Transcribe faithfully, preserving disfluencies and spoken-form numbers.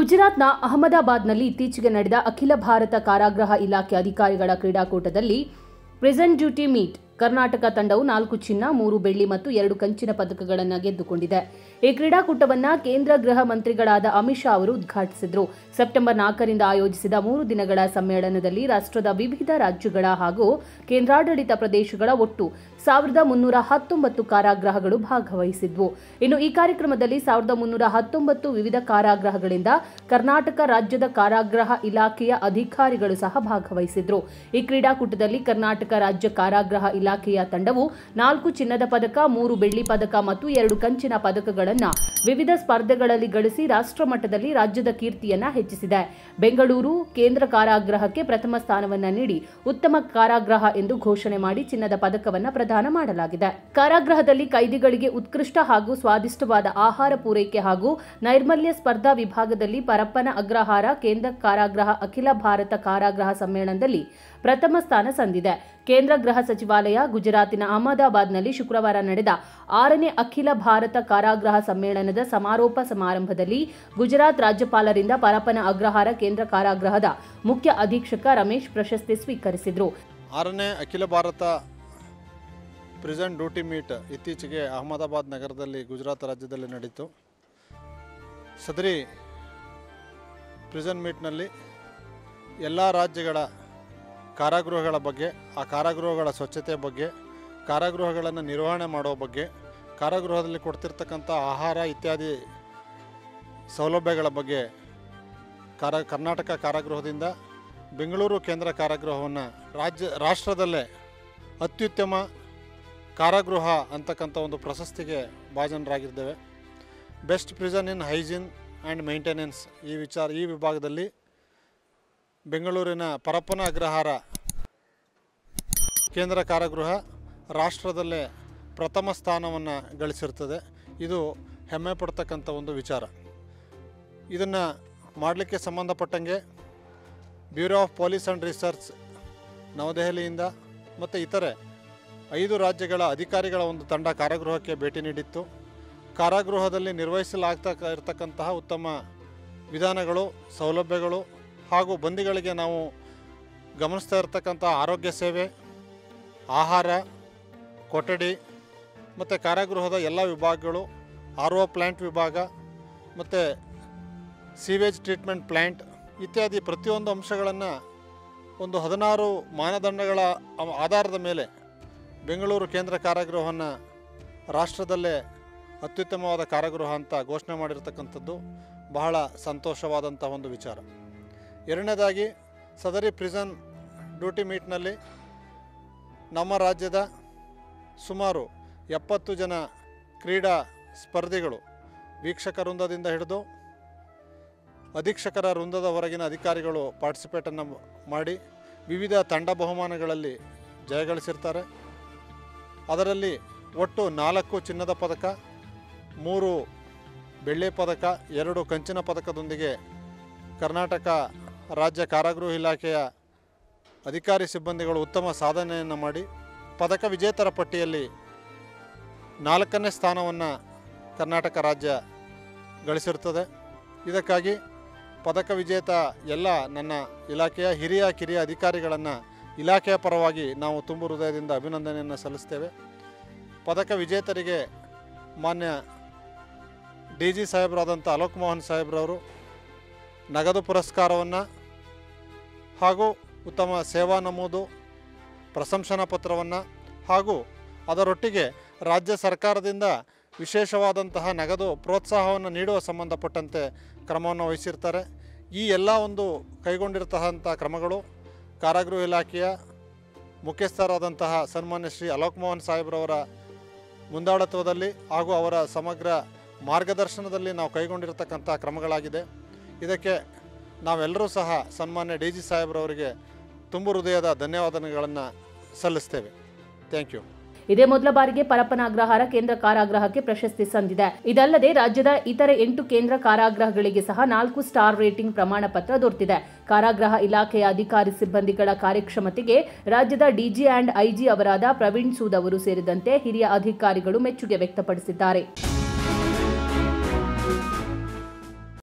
ಗುಜರಾತ್ನ ಅಹಮದಾಬಾದ್ನಲ್ಲಿ ಇತ್ತೀಚೆಗೆ ನಡೆದ ಅಖಿಲ ಭಾರತ ಕಾರಾಗೃಹ ಇಲಾಖೆ ಅಧಿಕಾರಿಗಳ ಕ್ರೀಡಾಕೂಟದಲ್ಲಿ ಪ್ರಿಸನ್ ಡ್ಯೂಟಿ ಮೀಟ್ ಕರ್ನಾಟಕ ತಂಡವು ನಾಲ್ಕು ಚಿನ್ನ, ಮೂರು ಬೆಳ್ಳಿ ಮತ್ತು ಎರಡು ಕಂಚಿನ ಪದಕಗಳನ್ನು ಗೆದ್ದುಕೊಂಡಿದೆ. ಈ ಕ್ರೀಡಾಕೂಟವನ್ನು ಕೇಂದ್ರ ಗೃಹ ಮಂತ್ರಿಗಳಾದ ಅಮಿತ್ ಶಾ ಅವರು ಉದ್ಘಾಟಿಸಿದರು. ಸೆಪ್ಟೆಂಬರ್ ನಾಲ್ಕರಿಂದ ಆಯೋಜಿಸಿದ ಮೂರು ದಿನಗಳ ಸಮ್ಮೇಳನದಲ್ಲಿ ರಾಷ್ಟ್ರದ ವಿವಿಧ ರಾಜ್ಯಗಳ ಹಾಗೂ ಕೇಂದ್ರಾಡಳಿತ ಪ್ರದೇಶಗಳ ಒಟ್ಟು ಸಾವಿರದ ಮುನ್ನೂರ ಹತ್ತೊಂಬತ್ತು ಕಾರಾಗೃಹಗಳು ಭಾಗವಹಿಸಿದ್ವು. ಇನ್ನು ಈ ಕಾರ್ಯಕ್ರಮದಲ್ಲಿ ಸಾವಿರದ ಮುನ್ನೂರ ಹತ್ತೊಂಬತ್ತು ವಿವಿಧ ಕಾರಾಗೃಹಗಳಿಂದ ಕರ್ನಾಟಕ ರಾಜ್ಯದ ಕಾರಾಗೃಹ ಇಲಾಖೆಯ ಅಧಿಕಾರಿಗಳು ಸಹ ಭಾಗವಹಿಸಿದ್ರು. ಈ ಕ್ರೀಡಾಕೂಟದಲ್ಲಿ ಕರ್ನಾಟಕ ರಾಜ್ಯ ಕಾರಾಗೃಹ ಇಲಾಖೆಯ ತಂಡವು ನಾಲ್ಕು ಚಿನ್ನದ ಪದಕ, ಮೂರು ಬೆಳ್ಳಿ ಪದಕ ಮತ್ತು ಎರಡು ಕಂಚಿನ ಪದಕಗಳನ್ನು ವಿವಿಧ ಸ್ಪರ್ಧೆಗಳಲ್ಲಿ ಗಳಿಸಿ ರಾಷ್ಟ್ರ ಮಟ್ಟದಲ್ಲಿ ರಾಜ್ಯದ ಕೀರ್ತಿಯನ್ನ ಹೆಚ್ಚಿಸಿದೆ. ಬೆಂಗಳೂರು ಕೇಂದ್ರ ಕಾರಾಗೃಹಕ್ಕೆ ಪ್ರಥಮ ಸ್ಥಾನವನ್ನ ನೀಡಿ ಉತ್ತಮ ಕಾರಾಗೃಹ ಎಂದು ಘೋಷಣೆ ಮಾಡಿ ಚಿನ್ನದ ಪದಕವನ್ನು ಪ್ರದಾನ ಮಾಡಲಾಗಿದೆ. ಕಾರಾಗೃಹದಲ್ಲಿ ಕೈದಿಗಳಿಗೆ ಉತ್ಕೃಷ್ಟ ಹಾಗೂ ಸ್ವಾದಿಷ್ಟವಾದ ಆಹಾರ ಪೂರೈಕೆ ಹಾಗೂ ನೈರ್ಮಲ್ಯ ಸ್ಪರ್ಧಾ ವಿಭಾಗದಲ್ಲಿ ಪರಪ್ಪನ ಅಗ್ರಹಾರ ಕೇಂದ್ರ ಕಾರಾಗೃಹ ಅಖಿಲ ಭಾರತ ಕಾರಾಗೃಹ ಸಮ್ಮೇಳನದಲ್ಲಿ ಪ್ರಥಮ ಸ್ಥಾನ ಸಂದಿದೆ. ಕೇಂದ್ರ ಗೃಹ ಸಚಿವಾಲಯ ಗುಜರಾತಿನ ಅಹಮದಾಬಾದ್ನಲ್ಲಿ ಶುಕ್ರವಾರ ನಡೆದ ಆರನೇ ಅಖಿಲ ಭಾರತ ಕಾರಾಗೃಹ ಸಮ್ಮೇಳನದ ಸಮಾರೋಪ ಸಮಾರಂಭದಲ್ಲಿ ಗುಜರಾತ್ ರಾಜ್ಯಪಾಲರಿಂದ ಪರಪ್ಪನ ಅಗ್ರಹಾರ ಕೇಂದ್ರ ಕಾರಾಗೃಹದ ಮುಖ್ಯ ಅಧೀಕ್ಷಕ ರಮೇಶ್ ಪ್ರಶಸ್ತಿ ಸ್ವೀಕರಿಸಿದರು. ಆರನೇ ಅಖಿಲ ಭಾರತ ಪ್ರಿಸನ್ ಡ್ಯೂಟಿ ಮೀಟ್ ಇತ್ತೀಚೆಗೆ ಅಹಮದಾಬಾದ್ ನಗರದಲ್ಲಿ ಗುಜರಾತ್ ರಾಜ್ಯದಲ್ಲಿ ನಡೆಯಿತು. ಸದರಿ ಪ್ರಿಸನ್ ಮೀಟ್ನಲ್ಲಿ ಎಲ್ಲ ರಾಜ್ಯಗಳ ಕಾರಾಗೃಹಗಳ ಬಗ್ಗೆ, ಆ ಕಾರಾಗೃಹಗಳ ಸ್ವಚ್ಛತೆ ಬಗ್ಗೆ, ಕಾರಾಗೃಹಗಳನ್ನು ನಿರ್ವಹಣೆ ಮಾಡೋ ಬಗ್ಗೆ, ಕಾರಾಗೃಹದಲ್ಲಿ ಕೊಡ್ತಿರ್ತಕ್ಕಂಥ ಆಹಾರ ಇತ್ಯಾದಿ ಸೌಲಭ್ಯಗಳ ಬಗ್ಗೆ ಕಾರ ಕರ್ನಾಟಕ ಕಾರಾಗೃಹದಿಂದ ಬೆಂಗಳೂರು ಕೇಂದ್ರ ಕಾರಾಗೃಹವನ್ನು ರಾಜ್ಯ ರಾಷ್ಟ್ರದಲ್ಲೇ ಅತ್ಯುತ್ತಮ ಕಾರಾಗೃಹ ಅಂತಕ್ಕಂಥ ಒಂದು ಪ್ರಶಸ್ತಿಗೆ ಭಾಜನರಾಗಿದ್ದೇವೆ. Best prison in hygiene and maintenance ಈ ವಿಚಾರ ಈ ವಿಭಾಗದಲ್ಲಿ ಬೆಂಗಳೂರಿನ ಪರಪ್ಪನ ಅಗ್ರಹಾರ ಕೇಂದ್ರ ಕಾರಾಗೃಹ ರಾಷ್ಟ್ರದಲ್ಲೇ ಪ್ರಥಮ ಸ್ಥಾನವನ್ನು ಗಳಿಸಿರ್ತದೆ. ಇದು ಹೆಮ್ಮೆ ಪಡ್ತಕ್ಕಂಥ ಒಂದು ವಿಚಾರ. ಇದನ್ನು ಮಾಡಲಿಕ್ಕೆ ಸಂಬಂಧಪಟ್ಟಂಗೆ bureau of police and research ನವದೆಹಲಿಯಿಂದ ಮತ್ತು ಇತರೆ ಐದು ರಾಜ್ಯಗಳ ಅಧಿಕಾರಿಗಳ ಒಂದು ತಂಡ ಕಾರಾಗೃಹಕ್ಕೆ ಭೇಟಿ ನೀಡಿತ್ತು. ಕಾರಾಗೃಹದಲ್ಲಿ ನಿರ್ವಹಿಸಲಾಗ್ತಾ ಇರತಕ್ಕಂತಹ ಉತ್ತಮ ವಿಧಾನಗಳು, ಸೌಲಭ್ಯಗಳು ಹಾಗೂ ಬಂದಿಗಳಿಗೆ ನಾವು ಗಮನಿಸ್ತಾ ಇರತಕ್ಕಂಥ ಆರೋಗ್ಯ ಸೇವೆ, ಆಹಾರ, ಕೊಠಡಿ ಮತ್ತು ಕಾರಾಗೃಹದ ಎಲ್ಲ ವಿಭಾಗಗಳು, ಆರ್ ಒ ಪ್ಲ್ಯಾಂಟ್ ವಿಭಾಗ ಮತ್ತು ಸೀವೇಜ್ ಟ್ರೀಟ್ಮೆಂಟ್ ಪ್ಲ್ಯಾಂಟ್ ಇತ್ಯಾದಿ ಪ್ರತಿಯೊಂದು ಅಂಶಗಳನ್ನು ಒಂದು ಹದಿನಾರು ಮಾನದಂಡಗಳ ಆಧಾರದ ಮೇಲೆ ಬೆಂಗಳೂರು ಕೇಂದ್ರ ಕಾರಾಗೃಹವನ್ನು ರಾಷ್ಟ್ರದಲ್ಲೇ ಅತ್ಯುತ್ತಮವಾದ ಕಾರಾಗೃಹ ಅಂತ ಘೋಷಣೆ ಮಾಡಿರ್ತಕ್ಕಂಥದ್ದು ಬಹಳ ಸಂತೋಷವಾದಂಥ ಒಂದು ವಿಚಾರ. ಎರಡನೇದಾಗಿ ಸದರಿ ಪ್ರಿಸನ್ ಡ್ಯೂಟಿ ಮೀಟ್ನಲ್ಲಿ ನಮ್ಮ ರಾಜ್ಯದ ಸುಮಾರು ಎಪ್ಪತ್ತು ಜನ ಕ್ರೀಡಾ ಸ್ಪರ್ಧಿಗಳು ವೀಕ್ಷಕ ವೃಂದದಿಂದ ಹಿಡಿದು ಅಧೀಕ್ಷಕರ ವೃಂದದವರೆಗಿನ ಅಧಿಕಾರಿಗಳು ಪಾರ್ಟಿಸಿಪೇಟನ್ನು ಮಾಡಿ ವಿವಿಧ ತಂಡ ಬಹುಮಾನಗಳಲ್ಲಿ ಜಯಗಳಿಸಿರ್ತಾರೆ. ಅದರಲ್ಲಿ ಒಟ್ಟು ನಾಲ್ಕು ಚಿನ್ನದ ಪದಕ, ಮೂರು ಬೆಳ್ಳಿ ಪದಕ, ಎರಡು ಕಂಚಿನ ಪದಕದೊಂದಿಗೆ ಕರ್ನಾಟಕ ರಾಜ್ಯ ಕಾರಾಗೃಹ ಇಲಾಖೆಯ ಅಧಿಕಾರಿ ಸಿಬ್ಬಂದಿಗಳು ಉತ್ತಮ ಸಾಧನೆಯನ್ನು ಮಾಡಿ ಪದಕ ವಿಜೇತರ ಪಟ್ಟಿಯಲ್ಲಿ ನಾಲ್ಕನೇ ಸ್ಥಾನವನ್ನು ಕರ್ನಾಟಕ ರಾಜ್ಯ ಗಳಿಸಿರ್ತದೆ. ಇದಕ್ಕಾಗಿ ಪದಕ ವಿಜೇತ ಎಲ್ಲ ನನ್ನ ಇಲಾಖೆಯ ಹಿರಿಯ ಕಿರಿಯ ಅಧಿಕಾರಿಗಳನ್ನು ಇಲಾಖೆಯ ಪರವಾಗಿ ನಾವು ತುಂಬು ಹೃದಯದಿಂದ ಅಭಿನಂದನೆಯನ್ನು ಸಲ್ಲಿಸ್ತೇವೆ. ಪದಕ ವಿಜೇತರಿಗೆ ಮಾನ್ಯ ಡಿ ಜಿ ಸಾಹೇಬರಾದಂಥ ಅಲೋಕ್ ಮೋಹನ್ ಸಾಹೇಬ್ರವರು ನಗದು ಪುರಸ್ಕಾರವನ್ನು ಹಾಗೂ ಉತ್ತಮ ಸೇವಾ ನಮೂದು, ಪ್ರಶಂಸನಾ ಪತ್ರವನ್ನು ಹಾಗೂ ಅದರೊಟ್ಟಿಗೆ ರಾಜ್ಯ ಸರ್ಕಾರದಿಂದ ವಿಶೇಷವಾದಂತಹ ನಗದು ಪ್ರೋತ್ಸಾಹವನ್ನು ನೀಡುವ ಸಂಬಂಧಪಟ್ಟಂತೆ ಕ್ರಮವನ್ನು ವಹಿಸಿರ್ತಾರೆ. ಈ ಎಲ್ಲ ಒಂದು ಕೈಗೊಂಡಿರ್ತಕ್ಕಂಥ ಕ್ರಮಗಳು ಕಾರಾಗೃಹ ಇಲಾಖೆಯ ಮುಖ್ಯಸ್ಥರಾದಂತಹ ಸನ್ಮಾನ್ಯ ಶ್ರೀ ಅಲೋಕ್ ಮೋಹನ್ ಸಾಹೇಬ್ರವರ ಮುಂದಾಳತ್ವದಲ್ಲಿ ಹಾಗೂ ಅವರ ಸಮಗ್ರ ಮಾರ್ಗದರ್ಶನದಲ್ಲಿ ನಾವು ಕೈಗೊಂಡಿರ್ತಕ್ಕಂಥ ಕ್ರಮಗಳಾಗಿದೆ. ಇದಕ್ಕೆ ನಾವೆಲ್ಲರೂ ಸಹ ಸನ್ಮಾನ್ಯ ಡಿ ಜಿ ಸಾಹೇಬ್ರವರಿಗೆ ತುಂಬು ಹೃದಯದ ಧನ್ಯವಾದಗಳನ್ನು ಸಲ್ಲಿಸ್ತೇವೆ. Thank you. ಇದೇ ಮೊದಲ ಬಾರಿಗೆ ಪರಪ್ಪನ ಅಗ್ರಹಾರ ಕೇಂದ್ರ ಕಾರಾಗೃಹಕ್ಕೆ ಪ್ರಶಸ್ತಿ ಸಂದಿದೆ. ಇದಲ್ಲದೆ ರಾಜ್ಯದ ಇತರೆ ಎಂಟು ಕೇಂದ್ರ ಕಾರಾಗೃಹಗಳಿಗೆ ಸಹ ನಾಲ್ಕು ಸ್ಟಾರ್ ರೇಟಿಂಗ್ ಪ್ರಮಾಣ ಪತ್ರ ದೊರೆತಿದೆ. ಕಾರಾಗೃಹ ಇಲಾಖೆಯ ಅಧಿಕಾರಿ ಸಿಬ್ಬಂದಿಗಳ ಕಾರ್ಯಕ್ಷಮತೆಗೆ ರಾಜ್ಯದ ಡಿಜಿ ಅಂಡ್ ಐಜಿ ಅವರಾದ ಪ್ರವೀಣ್ ಸೂದ್ ಅವರು ಸೇರಿದಂತೆ ಹಿರಿಯ ಅಧಿಕಾರಿಗಳು ಮೆಚ್ಚುಗೆ ವ್ಯಕ್ತಪಡಿಸಿದ್ದಾರೆ.